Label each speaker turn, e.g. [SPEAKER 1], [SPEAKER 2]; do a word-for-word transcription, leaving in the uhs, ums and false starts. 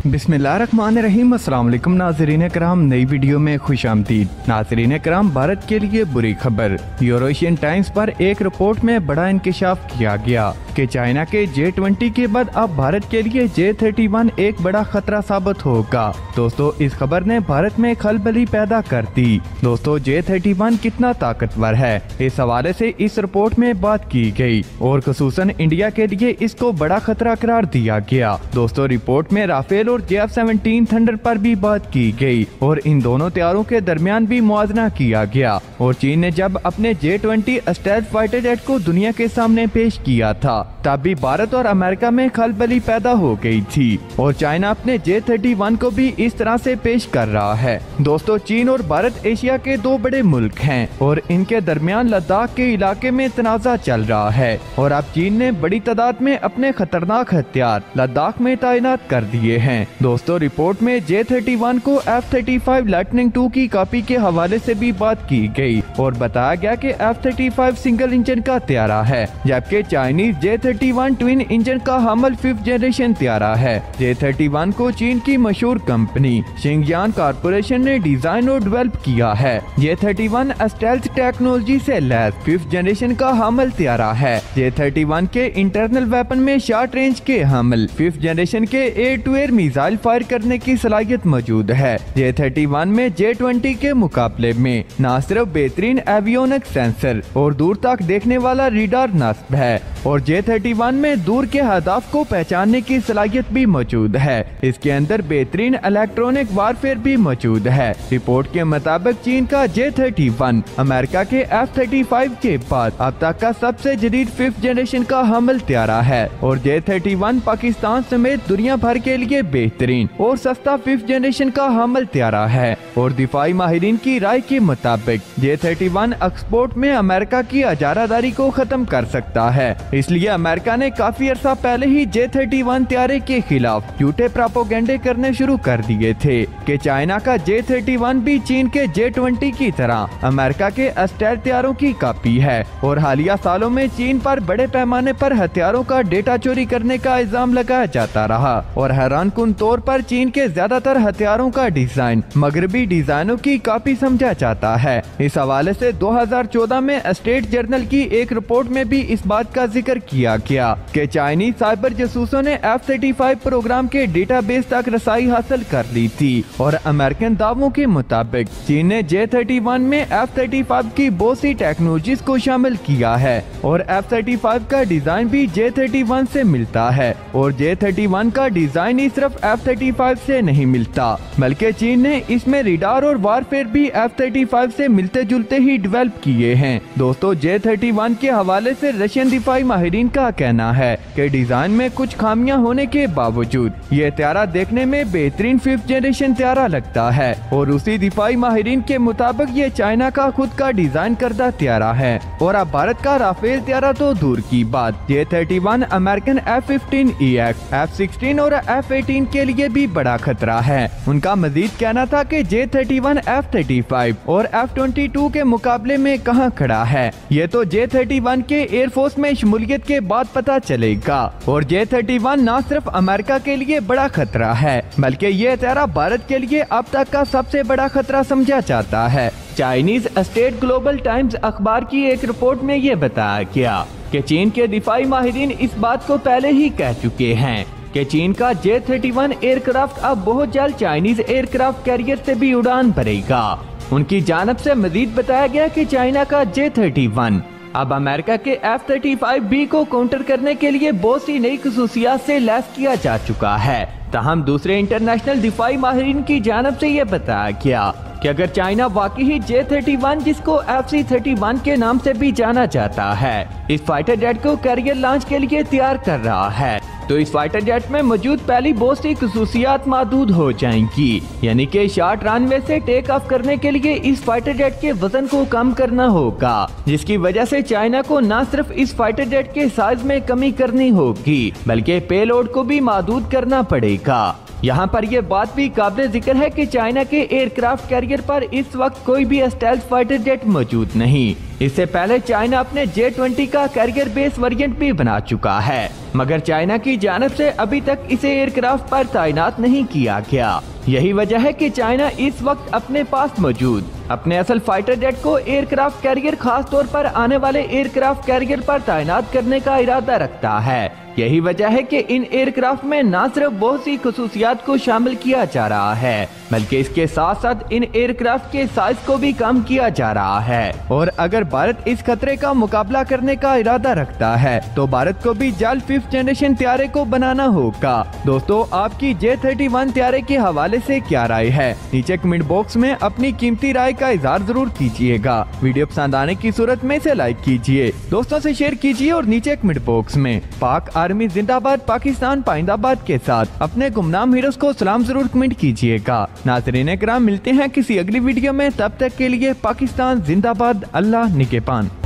[SPEAKER 1] बिस्मिल्लाहिर्रहमानिर्रहीम। अस्सलाम वालेकुम नाज़रीन कराम, नई वीडियो में खुश आमदीद। नाज़रीन कराम, भारत के लिए बुरी खबर। यूरोशियन टाइम्स पर एक रिपोर्ट में बड़ा इंकशाफ किया गया कि चाइना के जे ट्वेंटी के बाद अब भारत के लिए जे थर्टी वन एक बड़ा खतरा साबित होगा। दोस्तों, इस खबर ने भारत में खलबली पैदा कर दी। दोस्तों, जे थर्टी वन कितना ताकतवर है, इस हवाले से इस रिपोर्ट में बात की गई और खुसूसन इंडिया के लिए इसको बड़ा खतरा करार दिया गया। दोस्तों, रिपोर्ट में राफेल और जे एफ सेवनटीन थंडर पर भी बात की गई और इन दोनों तैयारों के दरमियान भी मुआवजा किया गया। और चीन ने जब अपने J twenty stealth fighter jet को दुनिया के सामने पेश किया था, तब भी भारत और अमेरिका में खलबली पैदा हो गई थी और चाइना अपने जे थर्टी वन को भी इस तरह से पेश कर रहा है। दोस्तों, चीन और भारत एशिया के दो बड़े मुल्क हैं और इनके दरमियान लद्दाख के इलाके में तनाज़ा चल रहा है और अब चीन ने बड़ी तादाद में अपने खतरनाक हथियार लद्दाख में तैनात कर दिए हैं। दोस्तों, रिपोर्ट में जे थर्टी वन को F thirty five lightning two की कॉपी के हवाले से भी बात की गई और बताया गया कि F thirty five single engine का तैयारा है, जबकि Chinese J thirty one twin engine का हमल फिफ्थ जनरेशन तैयारा है। जे थर्टी वन को चीन की मशहूर कंपनी शिंगयान कॉर्पोरेशन ने डिजाइन और डेवलप किया है। J thirty one stealth technology से लैस फिफ्थ जनरेशन का हमल तैयारा है। जे थर्टी वन के इंटरनल वेपन में शॉर्ट रेंज के हमल फिफ्थ जनरेशन के air to air missile fire करने की सलाहियत मौजूद है। जे थर्टी वन में जे ट्वेंटी के मुकाबले में न सिर्फ बेहतरीन एवियोनिक सेंसर और दूर तक देखने वाला रीडार नस्ब है और जे थर्टी वन में दूर के हदाफ को पहचानने की सलाहियत भी मौजूद है। इसके अंदर बेहतरीन इलेक्ट्रॉनिक वारफेयर भी मौजूद है। रिपोर्ट के मुताबिक चीन का जे थर्टी वन अमेरिका के एफ थर्टी फाइव के बाद अब तक का सबसे जदीद फिफ्थ जनरेशन का हमल तैयारा है और जे थर्टी वन पाकिस्तान समेत दुनिया भर के लिए बेहतरीन और सस्ता फिफ्थ जनरेशन का हमल तैयारा है। और दिफाई माहिरीन की राय के मुताबिक जे थर्टी वन एक्सपोर्ट में अमेरिका की अजारादारी को खत्म कर सकता है, इसलिए अमेरिका ने काफी अरसा पहले ही जे थर्टी वन तैयारे के खिलाफ झूठे प्रोपेगेंडे करने शुरू कर दिए थे कि चाइना का जे थर्टी वन भी चीन के जे ट्वेंटी की तरह अमेरिका के स्टेल्थ तैयारों की कॉपी है। और हालिया सालों में चीन पर बड़े पैमाने पर हथियारों का डेटा चोरी करने का इल्जाम लगाया जाता रहा और हैरानकुन तौर पर चीन के ज्यादातर हथियारों का डिजाइन मगरबी डिजाइनों की कॉपी समझा जाता है। इस हवाले से दो हज़ार चौदह में स्टेट जर्नल की एक रिपोर्ट में भी इस बात का जिक्र किया गया कि चाइनीज साइबर जासूसों ने एफ थर्टी फाइव प्रोग्राम के डेटाबेस तक रसाई हासिल कर ली थी और अमेरिकन दावों के मुताबिक चीन ने जे थर्टी वन में एफ थर्टी फाइव की बहुत सी टेक्नोलॉजीज को शामिल किया है और एफ थर्टी फाइव का डिजाइन भी जे थर्टी वन से मिलता है और जे थर्टी वन का डिजाइन ही सिर्फ एफ थर्टी फाइव से नहीं मिलता, बल्कि चीन ने इसमें रिडार और वारफेयर भी एफ थर्टी फाइव से मिलते जुलते ही डेवलप किए हैं। दोस्तों, जे थर्टी वन के हवाले से रशियन दिफाई माहिरीन का कहना है कि डिजाइन में कुछ खामियां होने के बावजूद ये तैयारा देखने में बेहतरीन फिफ्थ जनरेशन तैयारा लगता है और उसी दिफाई माहिरीन के मुताबिक ये चाइना का खुद का डिजाइन करदा तैयारा है। और अब भारत का राफेल तैयारा तो दूर की बात, J thirty one American F fifteen E X, F sixteen और एफ एटीन के लिए भी बड़ा खतरा है। उनका मजीद कहना था कि J thirty one F thirty five और एफ ट्वेंटी टू के मुकाबले में कहां खड़ा है, ये तो जे थर्टी वन के एयरफोर्स में शमूलियत के बाद पता चलेगा। और जे थर्टी वन न सिर्फ अमेरिका के लिए बड़ा खतरा है, बल्कि ये तैयारा भारत के लिए अब तक का सबसे बड़ा खतरा समझा जाता है। चाइनीज स्टेट ग्लोबल टाइम्स अखबार की एक रिपोर्ट में ये बताया गया कि चीन के दिफाई माहिरीन इस बात को पहले ही कह चुके हैं कि चीन का जे थर्टी वन एयरक्राफ्ट अब बहुत जल्द चाइनीज एयरक्राफ्ट कैरियर से भी उड़ान भरेगा। उनकी जानब से मजीद बताया गया कि चाइना का जे थर्टी वन अब अमेरिका के एफ थर्टी फाइव बी को काउंटर करने के लिए बहुत सी नई खसूसियात से लैस किया जा चुका है। ताहम दूसरे इंटरनेशनल दिफाई माहिरीन की जानब से यह बताया गया कि अगर चाइना वाकई ही जे थर्टी वन, जिसको एफ सी थर्टी वन के नाम से भी जाना जाता है, इस फाइटर जेट को कैरियर लॉन्च के लिए तैयार कर रहा है, तो इस फाइटर जेट में मौजूद पहली बहुत सी खसूसियात महदूद हो जाएंगी। यानी कि शॉर्ट रनवे से टेक ऑफ करने के लिए इस फाइटर जेट के वजन को कम करना होगा, जिसकी वजह से चाइना को न सिर्फ इस फाइटर जेट के साइज में कमी करनी होगी, बल्कि पेलोड को भी महदूद करना पड़ेगा। यहाँ पर यह बात भी काबिल जिक्र है कि चाइना के एयरक्राफ्ट कैरियर पर इस वक्त कोई भी स्टेल्थ फाइटर जेट मौजूद नहीं। इससे पहले चाइना अपने जे ट्वेंटी का कैरियर बेस वेरिएंट भी बना चुका है, मगर चाइना की जानब से अभी तक इसे एयरक्राफ्ट पर तैनात नहीं किया गया। यही वजह है कि चाइना इस वक्त अपने पास मौजूद अपने असल फाइटर जेट को एयरक्राफ्ट कैरियर, खास तौर पर आने वाले एयरक्राफ्ट कैरियर पर तैनात करने का इरादा रखता है। यही वजह है कि इन एयरक्राफ्ट में न सिर्फ बहुत सी खुसूसियात को शामिल किया जा रहा है, बल्कि इसके साथ साथ इन एयरक्राफ्ट के साइज को भी कम किया जा रहा है। और अगर भारत इस खतरे का मुकाबला करने का इरादा रखता है तो भारत को भी जल्द फिफ्थ जनरेशन त्यारे को बनाना होगा। दोस्तों, आपकी जे थर्टी वन त्यारे के हवाले से क्या राय है? नीचे कमेंट बॉक्स में अपनी कीमती राय का इजहार जरूर कीजिएगा। वीडियो पसंद आने की सूरत में इसे लाइक कीजिए, दोस्तों से शेयर कीजिए और नीचे कमेंट बॉक्स में पाक आर्मी जिंदाबाद, पाकिस्तान पाइंदाबाद के साथ अपने गुमनाम हीरोज को सलाम जरूर कमेंट कीजिएगा। नाज़रीन किराम, मिलते हैं किसी अगली वीडियो में, तब तक के लिए पाकिस्तान जिंदाबाद, अल्लाह निगहबान।